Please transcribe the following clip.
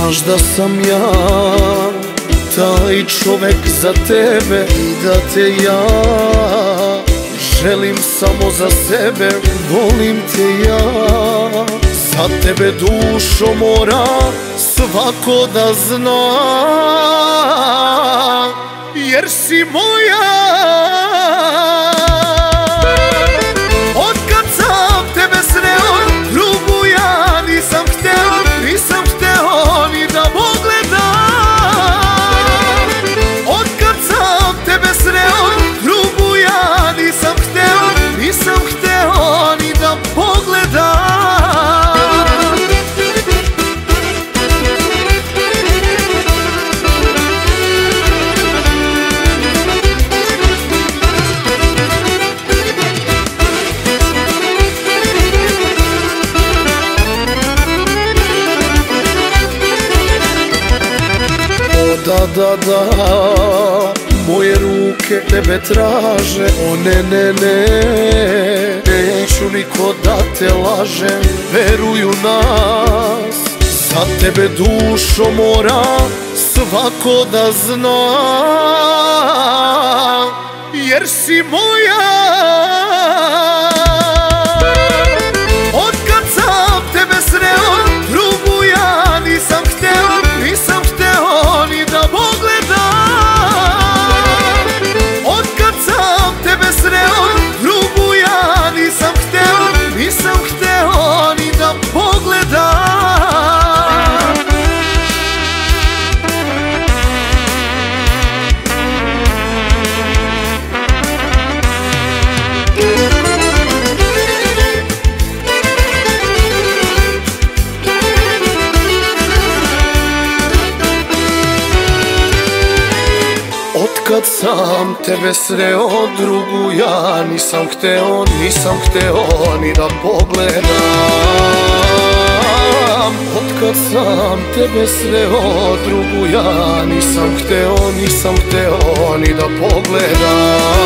Znaš da sam ja taj čovek za tebe i da te ja želim samo za sebe, volim te ja. Za tebe dušo mora svako da zna, jer si moja. Otkad sam tebe sreo, drugu ja nisam hteo ni da pogledam. Otkad sam tebe sreo, drugu ja nisam hteo ni da pogledam. Da, moje ruke tebe traže, o ne, neću niko da te laže, veruju nas. Za tebe dušo mora svako da zna, jer si moja. Otkad sam tebe sreo, drugu ja nisam hteo ni da pogledam. Otkad sam tebe sreo, drugu ja nisam hteo ni da pogledam. Otkad sam tebe sreo, drugu ja nisam hteo ni da pogledam. Otkad sam tebe sreo, drugu ja nisam hteo ni da pogledam.